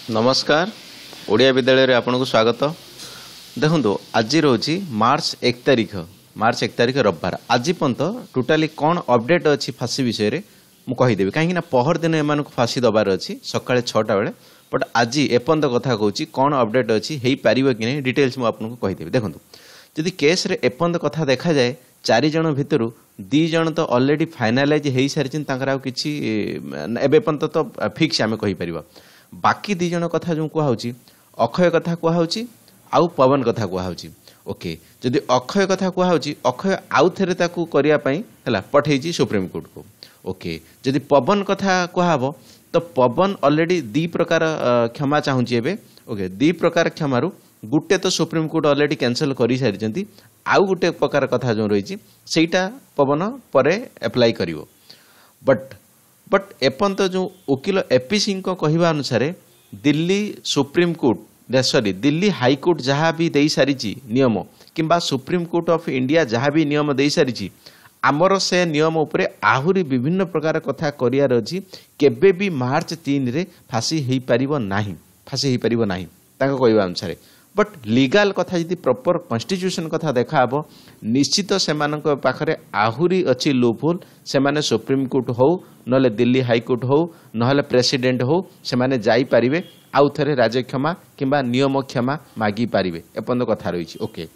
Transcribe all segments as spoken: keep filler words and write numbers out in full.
नमस्कार ओडिया विद्यालय रे आपन को स्वागत। देखो आज रोज मार्च एक तारीख मार्च एक तारीख रविवार आज पर्यंत टोटाली कौन अपडेट अच्छी फांसी विषय में मुझे कहीदेवी कहीं पहर दिन एम फांसी दबार अच्छी सका छटा बेले बट आज एपर्यंत कथा कहूँ कौन अपडेट अच्छी हो पार कि नहीं डिटेल्स मुझे कहीदेवी। देखो जदि केस रे एपर्यंत कथा देखा जाए चार जन भितर दी जन तो ऑलरेडी फाइनालाइज हो सारी किसी एपर्यंत तो फिक्स आम कहीपर बाकी दी जन कथा जो कहुच्छी अक्षय कथा कहुच्छी आउ पवन कथा कहुच्छी ओके जदि अक्षय कथा कहुच्छी अक्षय आउ थे करने पठे सुप्रीम कोर्ट को ओके जदि पवन कथा कहब तो पवन ऑलरेडी दी प्रकार क्षमा चाहूँगी एवं ओके दी प्रकार क्षमारू गुटे तो सुप्रीम कोर्ट ऑलरेडी कैंसल कर सारी आउ गुटे प्रकार कथा जो रही सेटा पवन पर एप्लाई करिवो बट बट एपर्यंत जो वकिल एपी सिंह को कहवा अनुसार Delhi Supreme Court sorry Delhi high court जहाँ भी दे सारी नियम किंबा सुप्रीम कोर्ट ऑफ इंडिया जहाँ भी नियम दे सारी आमर से नियम उपरे आहुरी विभिन्न प्रकार कथा करियार अछि केबे भी मार्च तीन रे फांसी हो पारिबो नाही फांसी हो पारिबो नाही तांको कहवा अनुसार बट लीगल कथा यदि प्रॉपर कॉन्स्टिट्यूशन कथा देखा हबो निश्चित सेमानक पाखरे आहुरी अच्छी लूपहोल सेमाने सुप्रीम कोर्ट हो नले दिल्ली हाईकोर्ट हो नहले प्रेसिडेंट हो सेमाने जाई पारिबे आउ थरे राज्य क्षमा किंबा नियम क्षमा मागी पारिबे एपंद कथा रही ओके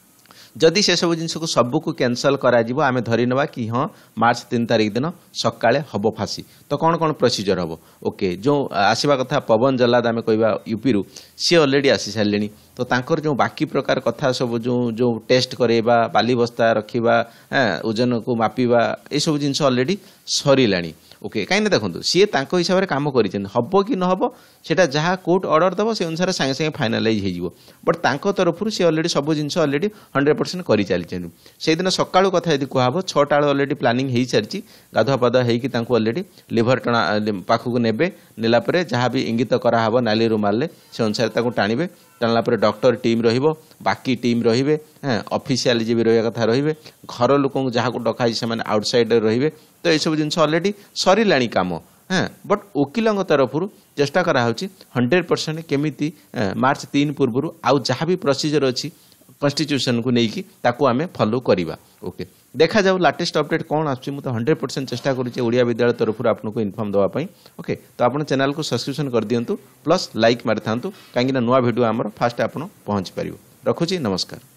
जदि से सब जिनस को सबको कैंसल करा आम धरी नवा कि हाँ मार्च तीन तारीख दिन सकाळे हब फांसी तो कौन कौन प्रोसीजर हम ओके जो आसवा कथा पवन जल्लाद आम कह यूपी रु सी ऑलरेडी आसी सारे तो तांकर जो बाकी प्रकार कथा सब जो जो टेस्ट करेबा बाली बस्ता रखा ओजन को मापिबा ये सब जिनस ऑलरेडी सरिलाणी ओके कहीं देखो सी हिसाब से कम कर हम कि नहब से जहाँ कोर्ट ऑर्डर दब से अनुसार सागे सागे फाइनालाइज हो बट तांको तरफ सी ऑलरेडी सब जिन ऑलरेडी हंड्रेड परसेंट कर चली से दिन सकाळु कथा यदि कहब छटा ऑलरेडी प्लानिंग हो सारी गाधुआ पाधुआ होगी ऑलरेडी लिभर टणा पाखक नेबे नेला परे जहाँ भी इंगित कराहब नाली रुमाल से अनुसार टाणिबे टाणला पर डॉक्टर टीम रहिबो बाकी टीम रहिबे ऑफिशियल जी भी रहिया कथा रहिबे घर लोक जहाँ को डकाई से आउटसाइड रहिबे तो ये सब जिनस ऑलरेडी सरिलाणी काम हाँ बट वकिल तरफ चेष्टा कराहोची हंड्रेड परसेंट केमिति मार्च तीन पूर्व आउ जहाँ भी प्रोसीजर अच्छी कॉन्स्टिट्यूशन को लेकिन ताकू आमे फॉलो करिबा ओके देखा जाऊ लाटेस्ट अपडेट कौन आछी मु तो हंड्रेड परसेंट चेष्टा करूचे ओडिया विद्यालय तरफ आपको इनफॉर्म दवा पाई ओके तो आपन चैनल को सब्सक्रिप्शन कर दियंतु प्लस लाइक मारि थांतु काहेकि ना नुवा वीडियो हमर फास्ट आपन पहुंच परिबो रखुची नमस्कार।